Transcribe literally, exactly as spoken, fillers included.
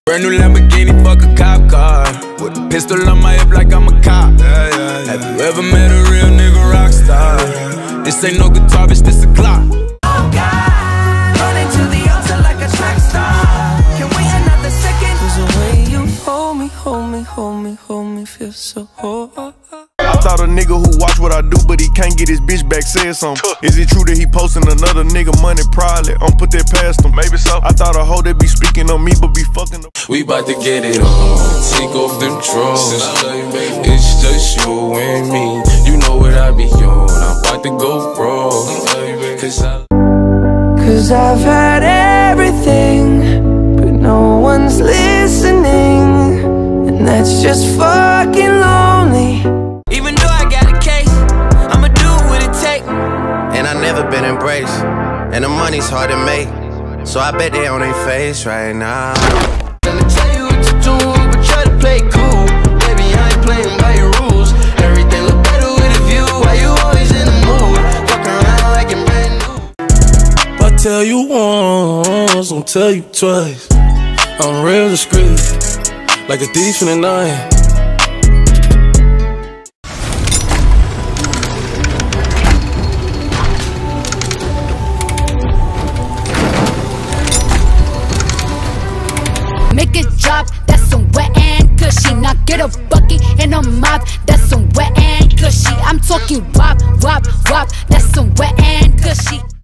Brand new Lamborghini, fuck a cop car. With a pistol on my hip like I'm a cop. Yeah, yeah, yeah. Have you ever met a real nigga rock star? This ain't no guitar, bitch, this a clock. Oh God, running to the altar like a track star. Can wait another second. Cause the way you hold me, hold me, hold me, hold me, feel so hard. I thought a nigga who watch what I do, but he can't get his bitch back said something. Is it true that he posting another nigga money? Probably. I'm put that past him. Maybe so. I thought a hoe that be speaking on me, but be fucking them. We bout to get it on. Take off them drawers. It's just you and me. You know what I be on. I'm about to go broke. Cause I Cause I've had everything, but no one's listening, and that's just fucking lonely. Even though I got a case, I'ma do what it take. And I never been embraced, and the money's hard to make, so I bet they on their face right now. Let me tell you what to do, but try to play cool. Baby, I ain't playing by your rules. Everything look better with a view. Why you always in the mood? Fuck around like I'm brand new. If I tell you once, I'll tell you twice. I'm real discreet, like a thief in the night. Make it drop, that's some wet and cushy. Now get a bucket and a mop, that's some wet and cushy. I'm talking wop, wop, wop, that's some wet and cushy.